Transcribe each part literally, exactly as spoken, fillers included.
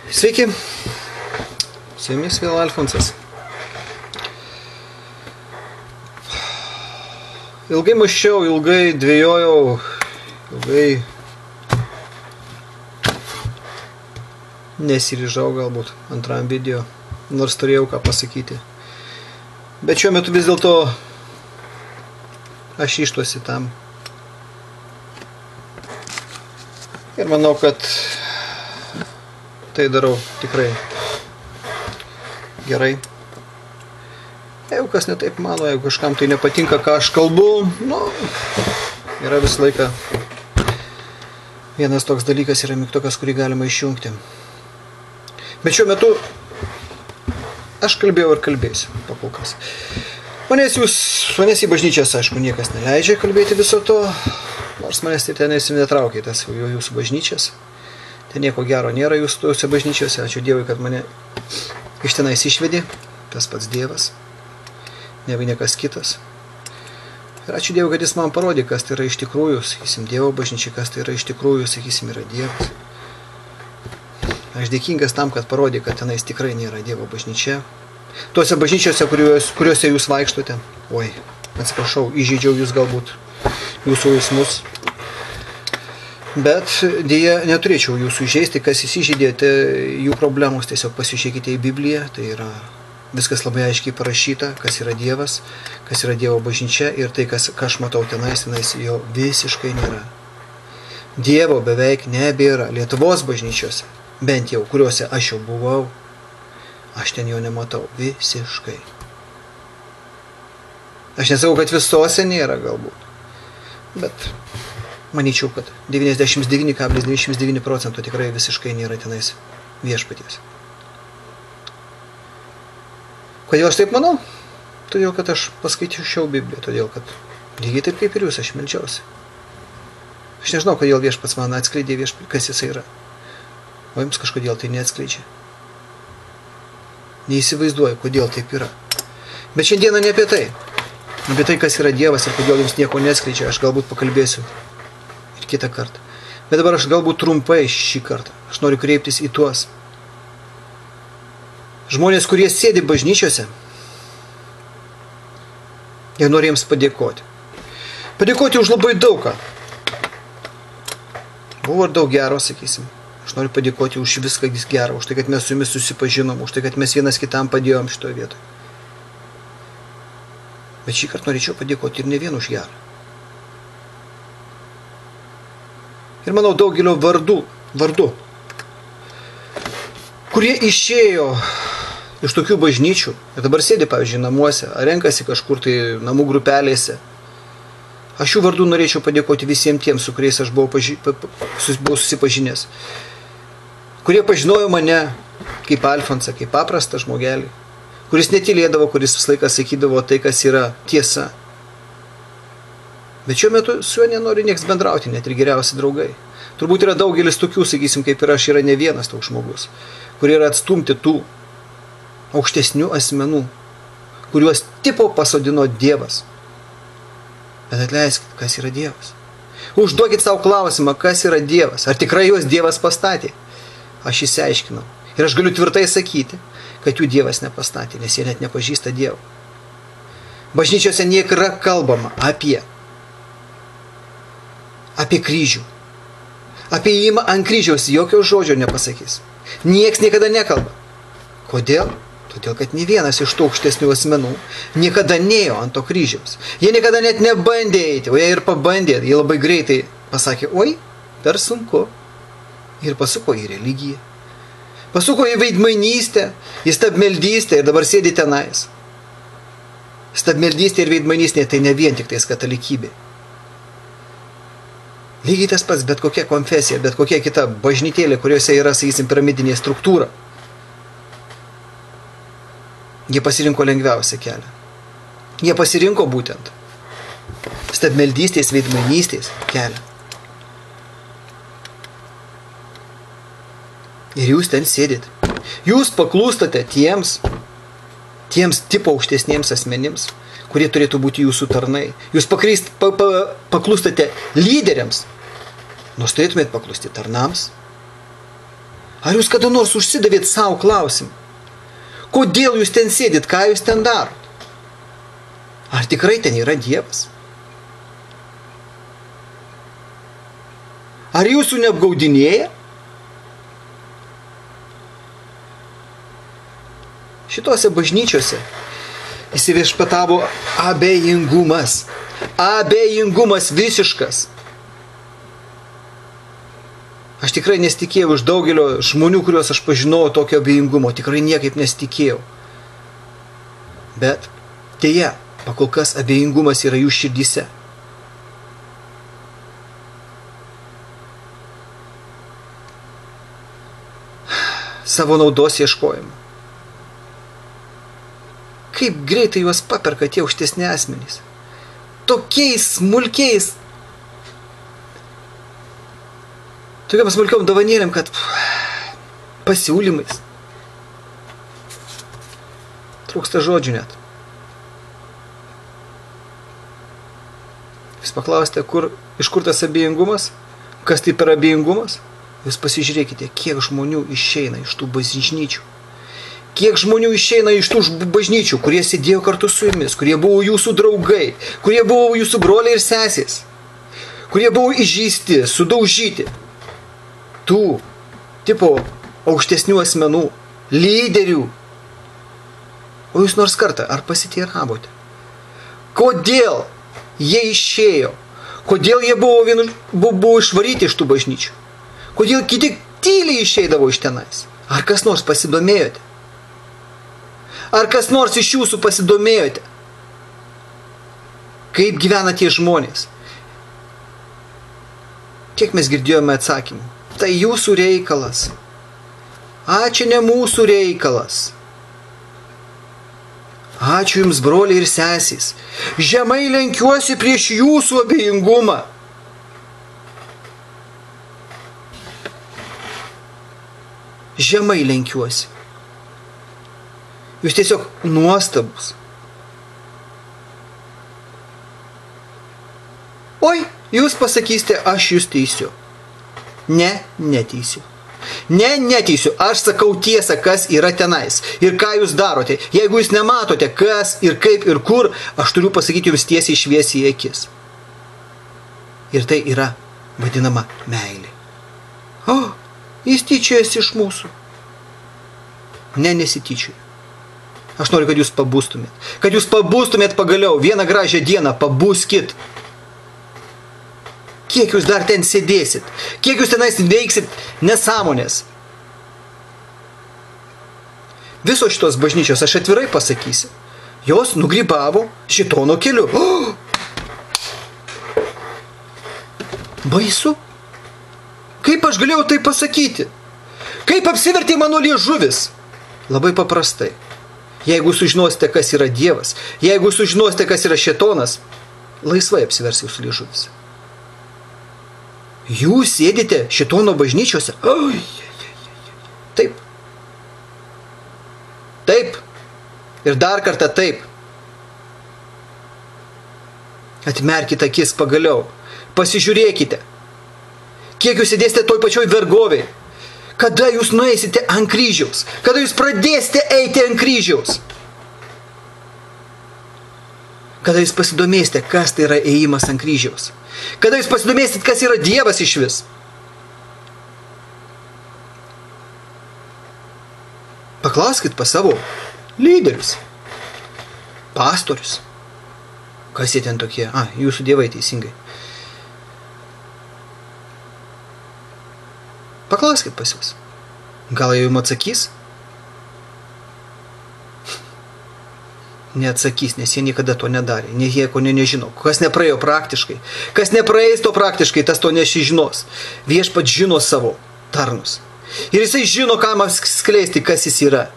Sveiki, su jumis vėl Alfonsas. Ilgai mąsčiau, ilgai dvejojau, ilgai nesiryžau galbūt antram video, nors turėjau ką pasakyti. Bet šiuo metu vis dėlto aš ištuosi tam. Ir manau, kad tai darau tikrai gerai. Jeigu kas netaip mano, jeigu kažkam tai nepatinka, ką aš kalbu, nu, yra visą laiką vienas toks dalykas, yra mygtukas, kurį galima išjungti. Bet šiuo metu aš kalbėjau ir kalbėsiu, pakulkas. Manęs jūs, manęs į bažnyčias, aišku, niekas neleidžia kalbėti viso to, nors manęs tai ten netraukė tas jūsų bažnyčias. Ten nieko gero nėra jūsų tose bažnyčiose. Ačiū Dievui, kad mane iš tenais išvedė, tas pats Dievas, ne niekas kitas. Ir ačiū Dievui, kad jis man parodė, kas tai yra iš tikrųjų, sakysim, Dievo bažnyčia, kas tai yra iš tikrųjų, sakysim, yra Dievas. Aš dėkingas tam, kad parodė, kad tenais tikrai nėra Dievo bažnyčia. Tuose bažnyčiose, kuriuose, kuriuose jūs vaikštote, oi, atsiprašau, įžeidžiau jūs galbūt, jūsų jausmus. Bet dėja neturėčiau jūsų įžeisti, kas įsižeidėte jų problemos, tiesiog pasižiūrėkite į Bibliją, tai yra viskas labai aiškiai parašyta, kas yra Dievas, kas yra Dievo bažnyčia ir tai, kas, ką aš matau tenais, tenais jo visiškai nėra. Dievo beveik nebėra. Lietuvos bažnyčiose, bent jau, kuriuose aš jau buvau, aš ten jo nematau visiškai. Aš nesakau, kad visose nėra galbūt, bet manyčiau, kad devyniasdešimt devyni kablelis devyniasdešimt devyni procento tikrai visiškai nėra tenais viešpaties. Kodėl aš taip manau? Todėl, kad aš paskaičiau Bibliją, todėl, kad lygiai taip kaip ir jūs, aš meldžiausi. Aš nežinau, kodėl viešpats man atskleidė, viešpats, kas jisai yra. O jums kažkodėl tai neatskleidžia. Neįsivaizduoju, kodėl taip yra. Bet šiandieną ne apie tai. Apie tai, kas yra Dievas ir kodėl jums nieko neatskleidžia, aš galbūt pakalbėsiu kitą kartą. Bet dabar aš galbūt trumpai šį kartą. Aš noriu kreiptis į tuos žmonės, kurie sėdi bažnyčiose. Ir noriu jiems padėkoti. Padėkoti už labai daug ką. Buvo ir daug gero, sakysim. Aš noriu padėkoti už viską gero, už tai, kad mes su jumis susipažinom, už tai, kad mes vienas kitam padėjom šitoje vietoje. Bet šį kartą norėčiau padėkoti ir ne vien už gerą. Ir manau daugelio vardų, vardų, kurie išėjo iš tokių bažnyčių ir dabar sėdi, pavyzdžiui, namuose, ar renkasi kažkur tai namų grupelėse. Aš jų vardų norėčiau padėkoti visiems tiems, su kuriais aš buvau, paži... buvau susipažinęs, kurie pažinojo mane kaip Alfonsą, kaip paprastą žmogelį, kuris netylėdavo, kuris visą laiką sakydavo tai, kas yra tiesa. Bet šiuo metu su juo nenori nieks bendrauti, net ir geriausi draugai. Turbūt yra daugelis tokių, sakysim, kaip ir aš, yra ne vienas toks žmogus, kurie yra atstumti tų aukštesnių asmenų, kuriuos tipo pasodino Dievas. Bet atleiskit, kas yra Dievas. Užduokit savo klausimą, kas yra Dievas. Ar tikrai juos Dievas pastatė? Aš išsiaiškinau. Ir aš galiu tvirtai sakyti, kad jų Dievas nepastatė, nes jie net nepažįsta Dievo. Bažnyčiose nėra kalbama apie apie kryžių. Apie įėjimą ant kryžiaus jokio žodžio nepasakys. Nieks niekada nekalba. Kodėl? Todėl, kad nė vienas iš tų aukštesnių asmenų niekada nėjo ant to kryžiaus. Jie niekada net nebandė eiti, o jie ir pabandė. Jie labai greitai pasakė, oi, per sunku. Ir pasuko į religiją. Pasuko į veidmainystę, į stabmeldystę ir dabar sėdi tenais. Stabmeldystė ir veidmainystė tai ne vien tik tais katalikybė. Lygiai tas pats, bet kokia konfesija, bet kokia kita bažnytėlė, kuriuose yra, sakysim, piramidinė struktūra. Jie pasirinko lengviausią kelią. Jie pasirinko būtent stabmeldystės, veidmainystės kelią. Ir jūs ten sėdit. Jūs paklūstate tiems, tiems tipo aukštesniems asmenims, kurie turėtų būti jūsų tarnai. Jūs pakrist, pa, pa, paklūstate lyderiams, nors turėtumėt paklusti tarnams. Ar jūs kada nors užsidavėt savo klausimą? Kodėl jūs ten sėdit, ką jūs ten darot? Ar tikrai ten yra Dievas? Ar jūsų neapgaudinėja? Šitose bažnyčiose įsiviešpatavo abejingumas. Abejingumas visiškas. Aš tikrai nesitikėjau iš daugelio žmonių, kuriuos aš pažinojau, tokio abejingumo. Tikrai niekaip nesitikėjau. Bet deja, pakol kas abejingumas yra jų širdyse. Savo naudos ieškojimo. Kaip greitai juos paperka tie aukštesni asmenys. Tokiais smulkiais, tokiam smulkiom dovanėlėm, kad pasiūlymais. Trūksta žodžių net. Jūs paklausite, kur, iš kur tas abejingumas? Kas tai per abejingumas? Jūs pasižiūrėkite, kiek žmonių išeina iš tų bažnyčių. Kiek žmonių išeina iš tų bažnyčių, kurie sėdėjo kartu su jumis, kurie buvo jūsų draugai, kurie buvo jūsų broliai ir sesės, kurie buvo įžeisti, sudaužyti. Tų tipo aukštesnių asmenų, lyderių. O jūs nors kartą, ar pasiteiravote? Kodėl jie išėjo? Kodėl jie buvo, vienu, buvo išvaryti iš tų bažnyčių? Kodėl kiti tyliai išeidavo iš tenais? Ar kas nors pasidomėjote? Ar kas nors iš jūsų pasidomėjote? Kaip gyvena tie žmonės? Kiek mes girdėjome atsakymų? Tai jūsų reikalas. Ačiū, ne mūsų reikalas. Ačiū jums, broliai ir sesės. Žemai lenkiuosi prieš jūsų abejingumą. Žemai lenkiuosi. Jūs tiesiog nuostabus. Oi, jūs pasakysite, aš jūs teisiu. Ne, neteisiu. Ne, neteisiu. Aš sakau tiesą, kas yra tenais. Ir ką jūs darote. Jeigu jūs nematote, kas ir kaip ir kur, aš turiu pasakyti jums tiesiai šviesiai į akis. Ir tai yra vadinama meilė. O, jis tyčiojasi iš mūsų. Ne, nesityčioju. Aš noriu, kad jūs pabūstumėt. Kad jūs pabūstumėt pagaliau. Vieną gražią dieną pabūskit. Kiek jūs dar ten sėdėsit? Kiek jūs tenais veiksit nesąmonės? Visos šitos bažnyčios, aš atvirai pasakysiu, jos nugrybavo šitono keliu. Oh! Baisu. Kaip aš galėjau tai pasakyti? Kaip apsivertė mano liežuvis? Labai paprastai. Jeigu sužinosite, kas yra Dievas, jeigu sužinosite, kas yra šėtonas, laisvai apsivers jūsų liežuvis. Jūs sėdite šėtono bažnyčiose? Oi, taip. Taip. Ir dar kartą taip. Atmerkite akis pagaliau. Pasižiūrėkite. Kiek jūs sėdėsite toj pačioj vergovėj? Kada jūs nueisite ant kryžiaus? Kada jūs pradėsite eiti ant kryžiaus? Kada jūs pasidomėsite, kas tai yra ėjimas ant kryžiaus? Kada jūs pasidomėsite, kas yra Dievas iš vis? Paklauskit pas savo lyderius, pastorius. Kas jie ten tokie? A, jūsų dievai teisingai. Paklauskit pas jūs. Gal jie jums atsakys? Neatsakys, nes jie niekada to nedarė. Nes jie ko ne nežino. Kas nepraėjo praktiškai. Kas nepraeis to praktiškai, tas to nešižinos. Viešpats žino savo tarnus. Ir jisai žino, ką man skleisti, kas jis yra.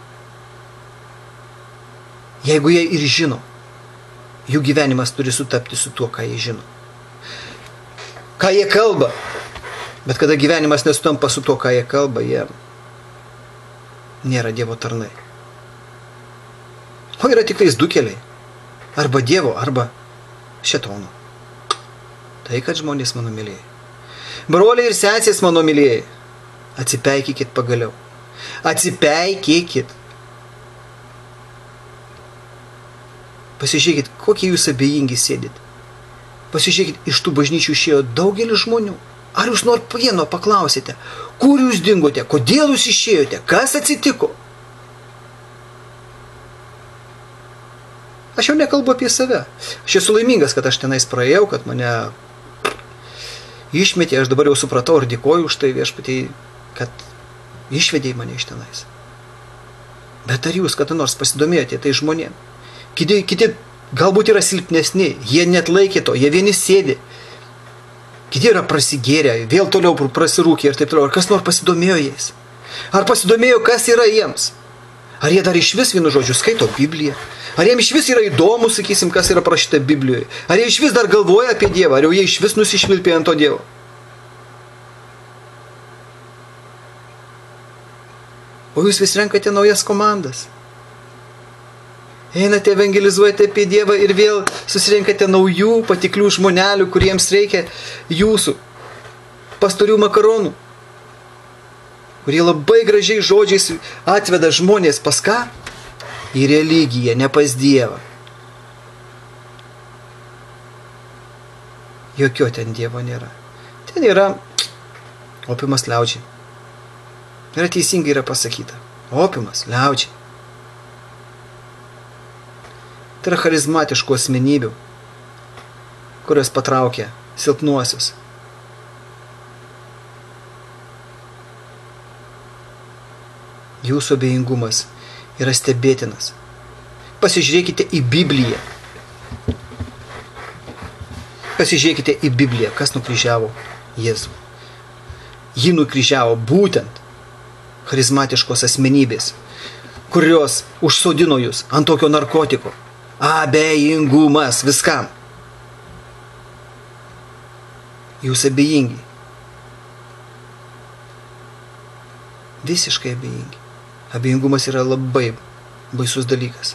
Jeigu jie ir žino, jų gyvenimas turi sutapti su tuo, ką jie žino. Ką jie kalba. Bet kada gyvenimas nesutampa su to, ką jie kalba, jie nėra Dievo tarnai. O yra tik tais du keliai. Arba Dievo, arba šėtono. Tai, kad žmonės mano mylėjai. Broliai ir sesės mano mylėjai. Atsipeikykit pagaliau. Atsipeikykit. Pasižiūrėkit, kokie jūs abejingi sėdit. Pasižiūrėkit, iš tų bažnyčių išėjo daugelis žmonių. Ar jūs nors vieno paklausėte, kur jūs dingote, kodėl jūs išėjote, kas atsitiko? Aš jau nekalbu apie save. Aš esu laimingas, kad aš tenais praėjau, kad mane išmetė, aš dabar jau supratau ir dėkoju už tai viešpatie, kad išvedė mane iš tenais. Bet ar jūs kada nors pasidomėjote tai žmonėm? Kiti, kiti galbūt yra silpnesni, jie net laikė to, jie vieni sėdi. Kiti yra prasigėrę, vėl toliau prasirūkė ir taip toliau. Ar kas nors pasidomėjo jais? Ar pasidomėjo, kas yra jiems? Ar jie dar iš vis vienu žodžiu skaito Bibliją? Ar jiems iš vis yra įdomu, sakysim, kas yra parašyta Biblijoje? Ar jie iš vis dar galvoja apie Dievą? Ar jau jie iš vis nusišvilpė ant to Dievo? O jūs vis renkate naujas komandas. Einate, evangelizuojate apie Dievą ir vėl susirinkate naujų patiklių žmonelių, kuriems reikia jūsų pastorių makaronų, kurie labai gražiai žodžiais atveda žmonės pas ką? Į religiją, ne pas Dievą. Jokio ten Dievo nėra. Ten yra opiumas liaudžiai. Yra teisingai yra pasakyta. Opiumas liaudžiai. Tai yra charizmatiškų asmenybių, kurios patraukia silpnuosius. Jūsų abejingumas yra stebėtinas. Pasižiūrėkite į Bibliją. Pasižiūrėkite į Bibliją, kas nukryžiavo Jėzų. Jį nukryžiavo būtent charizmatiškos asmenybės, kurios užsodino jūs ant tokio narkotiko. Abejingumas viskam. Jūs abejingi. Visiškai abejingi. Abejingumas yra labai baisus dalykas.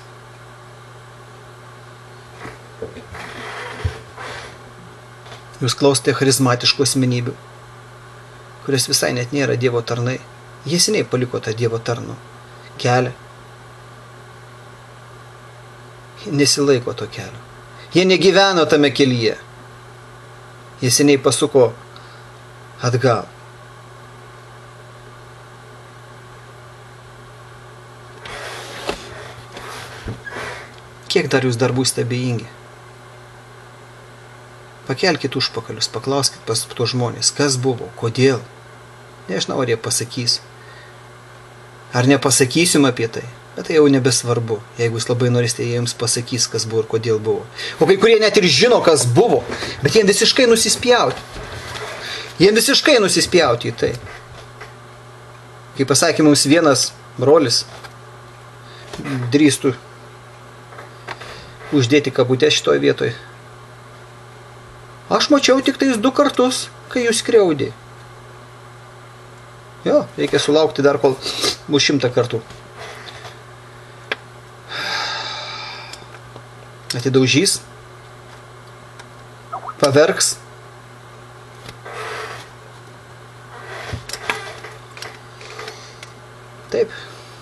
Jūs klausote charizmatiškų asmenybių, kurios visai net nėra Dievo tarnai. Jie seniai paliko tą Dievo tarno kelią. Nesilaiko to kelio. Jie negyveno tame kelyje. Jie seniai pasuko atgal. Kiek dar jūs dar būsite abejingi? Pakelkit užpakalius, paklauskit pas to žmonės, kas buvo, kodėl. Nežinau, ar jie pasakys. Ar nepasakysim apie tai. Bet tai jau nebesvarbu. Jeigu jūs labai norėsite, jie jums pasakys, kas buvo ir kodėl buvo. O kai kurie net ir žino, kas buvo, bet jie visiškai nusispjauti. Jie visiškai nusispjauti į tai. Kaip pasakė mums vienas brolis, drįstų uždėti kabutę šitoj vietoj. Aš mačiau tik tais du kartus, kai jūs skriaudė. Jo, reikia sulaukti dar kol bus šimtą kartų. Atidaužys, paverks. Taip.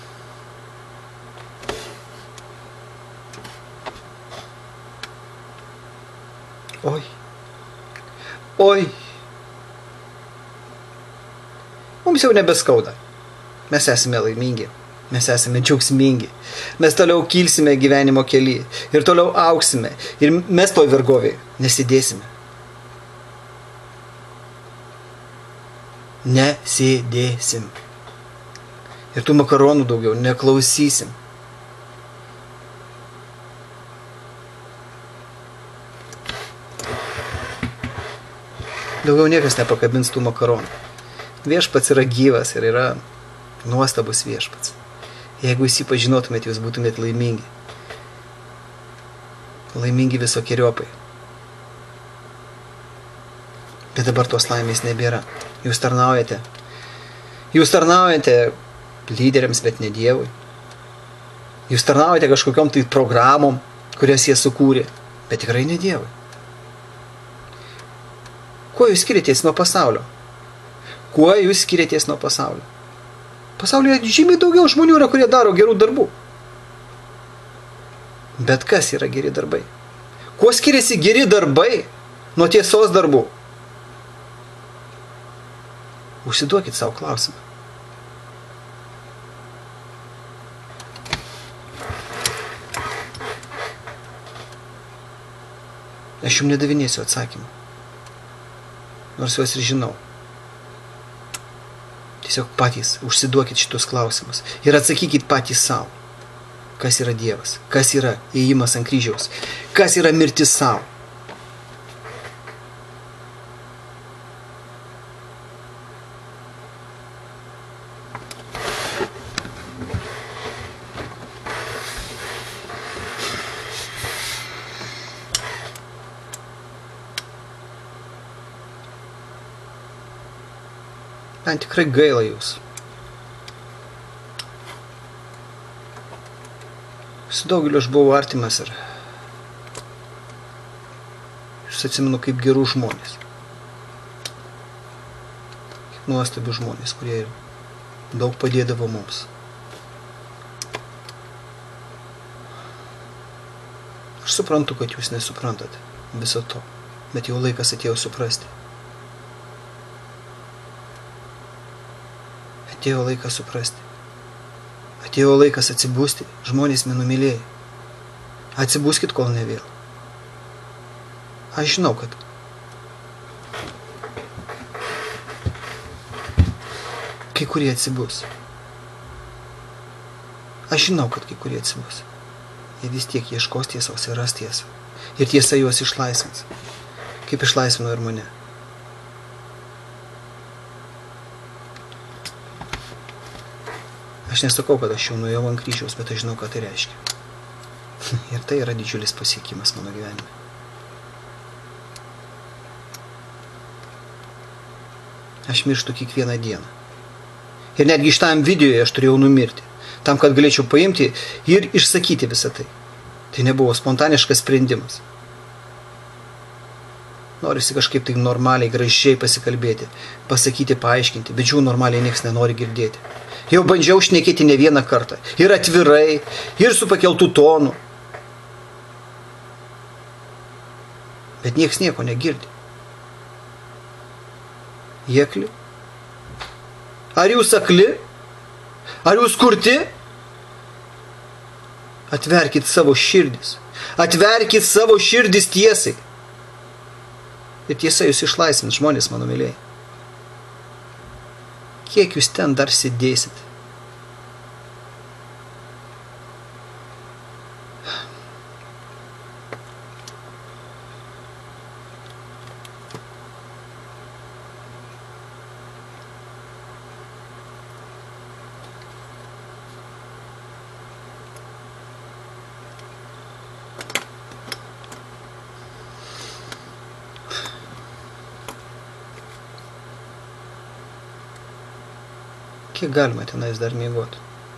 Oi. Oi. Mums jau nebeskauda. Mes esame laimingi. Mes esame džiaugsmingi. Mes toliau kilsime gyvenimo kelyje. Ir toliau auksime. Ir mes toj vergovėje nesidėsime. Nesidėsim. Ir tų makaronų daugiau neklausysim. Daugiau niekas nepakabins tų makaronų. Viešpats yra gyvas ir yra nuostabus viešpats. Jeigu jūs jį pažinotumėt, jūs būtumėt laimingi. Laimingi visokieriopai. Bet dabar tos laimės nebėra. Jūs tarnaujate. Jūs tarnaujate lyderiams, bet ne Dievui. Jūs tarnaujate kažkokiom tai programom, kurias jie sukūrė, bet tikrai ne Dievui. Kuo jūs skiriatės nuo pasaulio? Kuo jūs skiriatės nuo pasaulio? Pasaulyje žymiai daugiau žmonių yra, kurie daro gerų darbų. Bet kas yra geri darbai? Kuo skiriasi geri darbai nuo tiesos darbų? Užsiduokit savo klausimą. Aš jums nedavinėsiu atsakymą. Nors juos ir žinau. Tiesiog patys užsiduokit šitus klausimus ir atsakykit patys savo. Kas yra Dievas? Kas yra ėjimas ant kryžiaus? Kas yra mirtis savo? Man tikrai gaila jūs. Su daugeliu aš buvau artimas ir aš atsimenu kaip gerų žmonės. Kaip nuostabių žmonės, kurie daug padėdavo mums. Aš suprantu, kad jūs nesuprantate viso to, bet jau laikas atėjo suprasti. Atėjo laikas suprasti. Atėjo laikas atsibusti. Žmonės mane mylėjo. Atsibuskit, kol ne vėl. Aš žinau, kad kai kurie atsibus. Aš žinau, kad kai kurie atsibus. Jie vis tiek ieškos tiesos ir ras tiesą. Ir tiesa juos išlaisvins. Kaip išlaisvino ir mane. Aš nesakau, kad aš jau nuėjau ant kryžiaus, bet aš žinau, ką tai reiškia. Ir tai yra didžiulis pasiekimas mano gyvenime. Aš mirštu kiekvieną dieną. Ir netgi šitam videoje aš turėjau numirti, tam, kad galėčiau paimti ir išsakyti visą tai. Tai nebuvo spontaniškas sprendimas. Norisi kažkaip tai normaliai, gražiai pasikalbėti, pasakyti, paaiškinti, bet žiūrėjau, normaliai nieks nenori girdėti. Jau bandžiau šnekėti ne vieną kartą. Ir atvirai, ir su pakeltų tonu. Bet nieks nieko negirdi. Jie akli? Ar jūs akli? Ar jūs kurti? Atverkit savo širdis. Atverkit savo širdis tiesai. Ir tiesa jūs išlaisvins, žmonės mano mylėjai. Kiek jūs ten dar sėdėsit? Kiek galima tenais dar miegoti?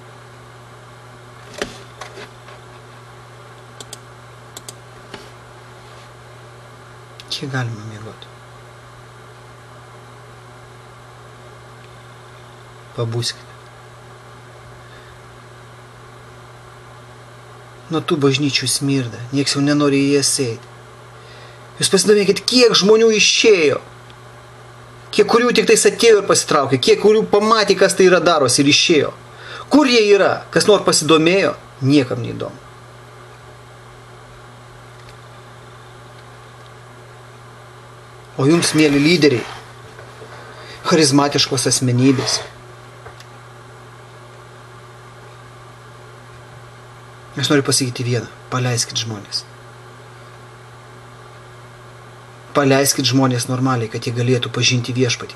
Kiek galima miegoti? Pabuskite. Nuo tų bažnyčių smirda, nieks jau nenori į jas eiti. Jūs pasidomėkit, kiek žmonių išėjo. Kiek kurių tik tais atėjo ir pasitraukė, kiek kurių pamatė, kas tai yra darosi ir išėjo. Kur jie yra? Kas nors pasidomėjo? Niekam neįdomu. O jums, mėly lyderiai, charizmatiškos asmenybės, aš noriu pasakyti vieną, paleiskit žmonės. Paleiskit žmonės normaliai, kad jie galėtų pažinti viešpatį.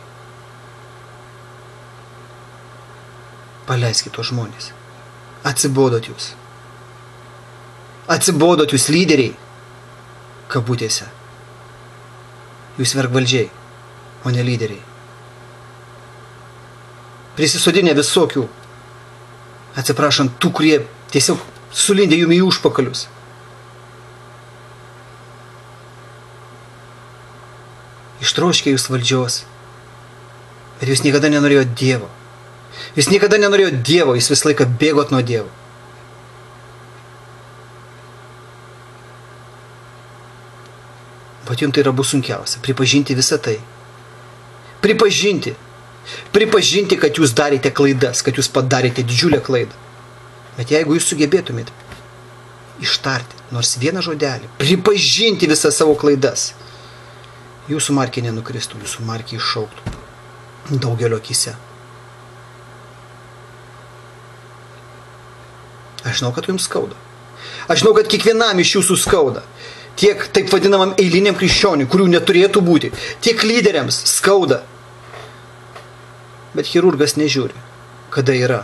Paleiskit tos žmonės. Atsibodot jūs. Atsibodot jūs lyderiai, kabutėse. Jūs vergvaldžiai, o ne lyderiai. Prisisodinę visokių, atsiprašant, tų, kurie tiesiog sulindė jums į užpakalius. Ištroškė jūs valdžios, Bet jūs niekada nenorėjot Dievo. Jūs niekada nenorėjot Dievo, jūs visą laiką bėgot nuo Dievo. Bet jums tai yra bus sunkiausia. Pripažinti visą tai. Pripažinti. Pripažinti, kad jūs darėte klaidas, kad jūs padarėte didžiulę klaidą. Bet jeigu jūs sugebėtumėt ištarti nors vieną žodelį, pripažinti visą savo klaidas, jūsų markė nenukristų, jūsų markė iššauktų daugelio akyse. Aš žinau, kad jums skauda. Aš žinau, kad kiekvienam iš jūsų skauda. Tiek taip vadinamam eiliniam krikščioniui, kurių neturėtų būti, tiek lyderiams skauda. Bet chirurgas nežiūri, kada yra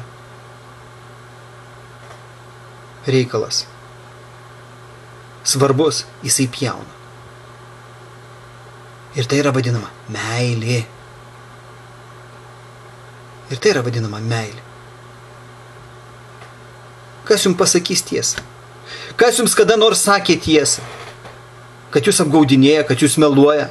reikalas. Svarbus, jisai pjauna. Ir tai yra vadinama meilė. Ir tai yra vadinama meilė. Kas jums pasakys tiesą? Kas jums kada nors sakė tiesą? Kad jūs apgaudinėja, kad jūs meluoja?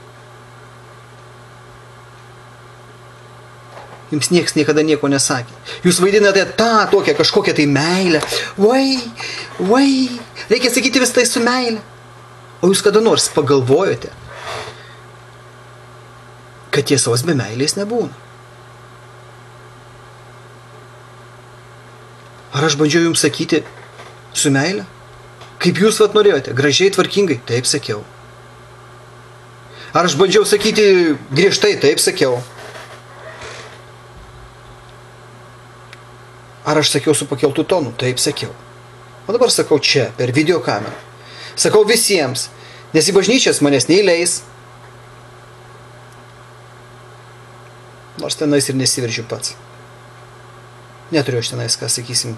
Jums nieks niekada nieko nesakė. Jūs vaidinate tą tokią kažkokią tai meilę. Vai, vai, reikia sakyti vis tai su meilė. O jūs kada nors pagalvojote, kad tiesos be meilės nebūna? Ar aš bandžiau jums sakyti su meilė? Kaip jūs vat norėjote? Gražiai, tvarkingai? Taip sakiau. Ar aš bandžiau sakyti griežtai? Taip sakiau. Ar aš sakiau su pakeltu tonu? Taip sakiau. O dabar sakau čia, per video kamerą. Sakau visiems, nes į bažnyčias manęs neįleis. Nors tenais ir nesiveržiu pats. Neturiu aš tenais, ką sakysim,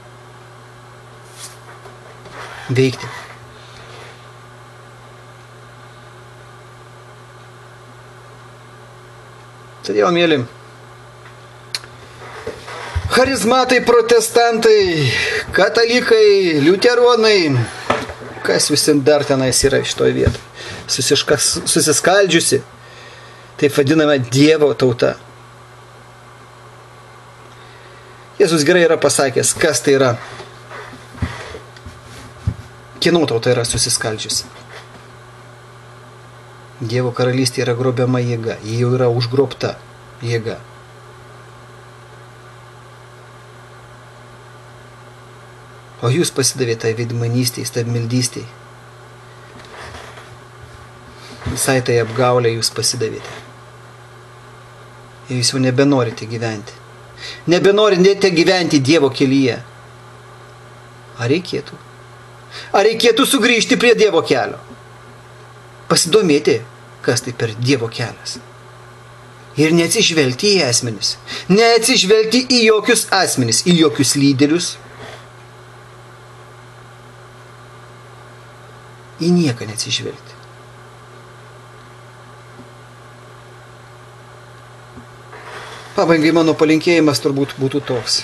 veikti. Todėl, mėly, charizmatai, protestantai, katalikai, liuteronai, kas visi dar tenais yra šitoje vietoje, Susiškas, susiskaldžiusi, taip vadinama Dievo tauta. Jėzus gerai yra pasakęs, kas tai yra. Kieno tauta yra susiskaldžiusi? Dievo karalystė yra grobiama jėga, ji jau yra užgrobta jėga. O jūs pasidavėte tai veidmainystei, stabmeldystei. Visai tai apgaulė jūs pasidavėte. Ir jūs jau nebenorite gyventi. Nebenorite gyventi Dievo kelyje. Ar reikėtų? Ar reikėtų sugrįžti prie Dievo kelio? Pasidomėti, kas tai per Dievo kelias. Ir neatsižvelgti į asmenis. Neatsižvelgti į jokius asmenis, į jokius lyderius. Į nieką neatsižvelgti. Pabaigai mano palinkėjimas turbūt būtų toks.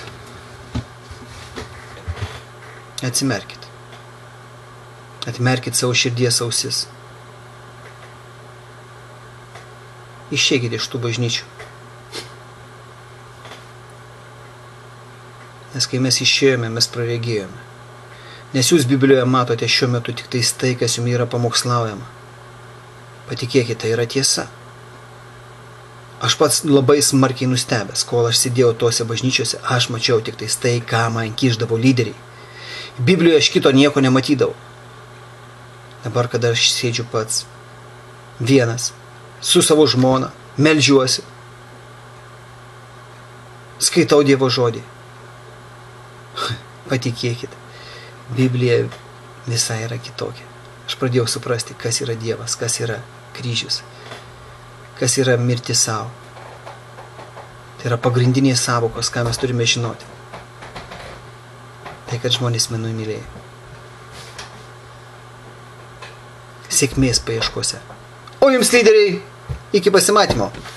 Atsimerkit. Atmerkit savo širdies ausis. Išeikite iš tų bažnyčių. Nes kai mes išėjome, mes praregėjome. Nes jūs Biblijoje matote šiuo metu tik tais tai, kas jums yra pamokslaujama. Patikėkite, tai yra tiesa. Aš pats labai smarkiai nustebęs, kol aš sėdėjau tose bažnyčiose, aš mačiau tik tais tai, ką man kišdavo lyderiai. Biblijoje aš kito nieko nematydavau. Dabar, kada aš sėdžiu pats, vienas, su savo žmona, meldžiuosi, skaitau Dievo žodį. Patikėkite, Biblija visai yra kitokia. Aš pradėjau suprasti, kas yra Dievas, kas yra kryžius, kas yra mirti savo. Tai yra pagrindinės savokos, ką mes turime žinoti. Tai, kad žmonės mane mylėjo. Sėkmės paieškose. O jums, lyderiai, iki pasimatymo.